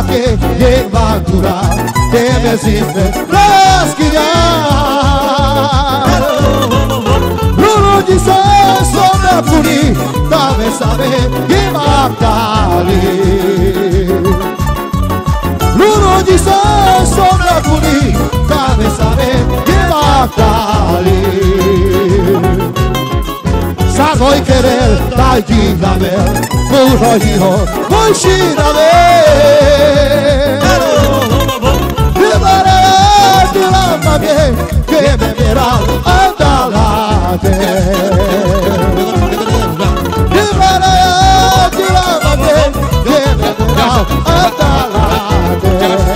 che va dura che me zimbe raschiar l'uno di sé sono puri dove sabe che va dali l'uno di sé sono puri dove sabe che va dali sa voi querer dai di la ver puro hijo voy shira ver de la bien que me verá andalate de la bien que me verá andalate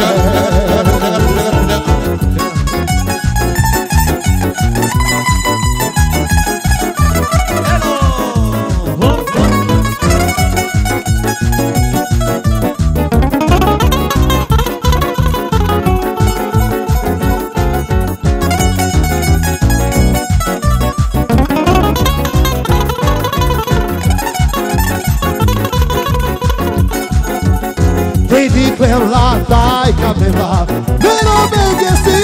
vedi quella dai camera e non vedi si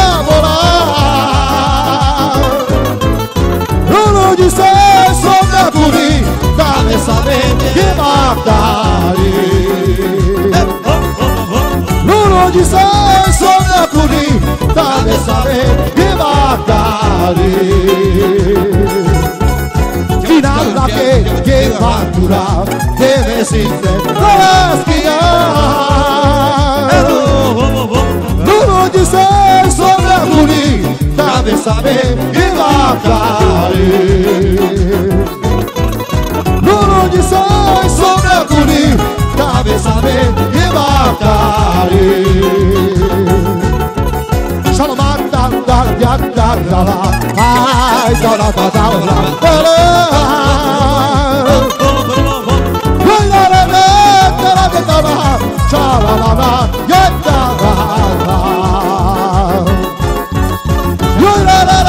lavorare l'uno di sé sono puri dove sapete che va dare l'uno di sé sono puri dove sapete che va dare finale che va dura deve esistere l'uno di sé sopra puri deve sapere che va a fare l'uno di sé sopra puri deve sapere che va a fare sono matta dalla piatta ai dalla patata Cha-la-la-la,